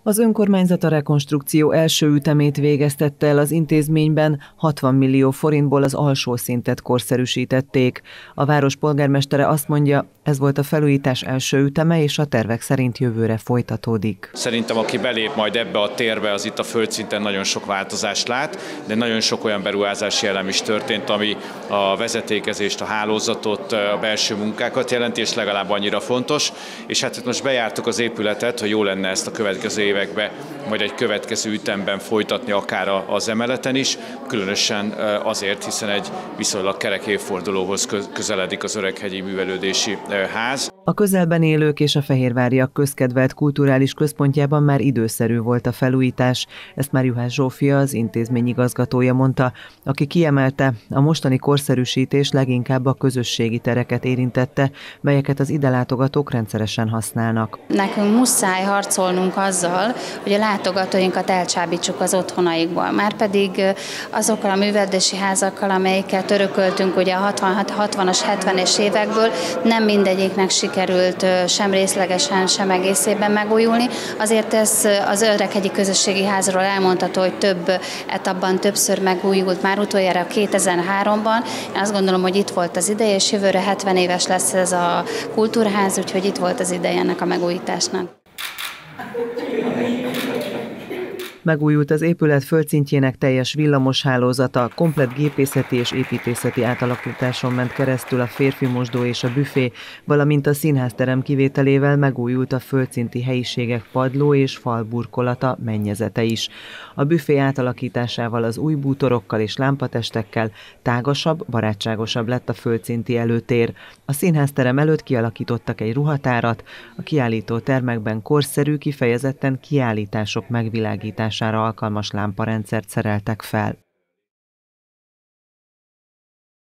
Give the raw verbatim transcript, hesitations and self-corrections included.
Az önkormányzat a rekonstrukció első ütemét végeztette el az intézményben, hatvan millió forintból az alsó szintet korszerűsítették. A város polgármestere azt mondja, ez volt a felújítás első üteme, és a tervek szerint jövőre folytatódik. Szerintem, aki belép majd ebbe a térbe, az itt a földszinten nagyon sok változást lát, de nagyon sok olyan beruházási elem is történt, ami a vezetékezést, a hálózatot, a belső munkákat jelenti, és legalább annyira fontos. És hát most bejártuk az épületet, hogy jó lenne ezt a következő években, majd egy következő ütemben folytatni akár az emeleten is, különösen azért, hiszen egy viszonylag kerek évfordulóhoz közeledik az Öreghegyi Művelődési Ház. A közelben élők és a fehérváriak közkedvelt kulturális központjában már időszerű volt a felújítás, ezt már Juhász Zsófia, az intézmény igazgatója mondta, aki kiemelte, a mostani korszerűsítés leginkább a közösségi tereket érintette, melyeket az ide látogatók rendszeresen használnak. Nekünk muszáj harcolnunk azzal, hogy a látogatóinkat elcsábítsuk az otthonaikból. Márpedig azokkal a művelődési házakkal, amelyeket örököltünk ugye a hatvanas, hetvenes évekből, nem mindegyiknek sikerült sem részlegesen, sem egészében megújulni. Azért ez az Öreghegyi Közösségi Házról elmondható, hogy több etapban többször megújult, már utoljára kétezer-háromban. Én azt gondolom, hogy itt volt az ideje, és jövőre hetven éves lesz ez a kultúrház, úgyhogy itt volt az ideje ennek a megújításnak. Megújult az épület földszintjének teljes villamos hálózata, komplett gépészeti és építészeti átalakításon ment keresztül a férfi mosdó és a büfé, valamint a színházterem kivételével megújult a földszinti helyiségek padló és falburkolata, mennyezete is. A büfé átalakításával, az új bútorokkal és lámpatestekkel tágasabb, barátságosabb lett a földszinti előtér. A színházterem előtt kialakítottak egy ruhatárat, a kiállító termekben korszerű, kifejezetten kiállítások megvilágítására alkalmas lámparendszert szereltek fel.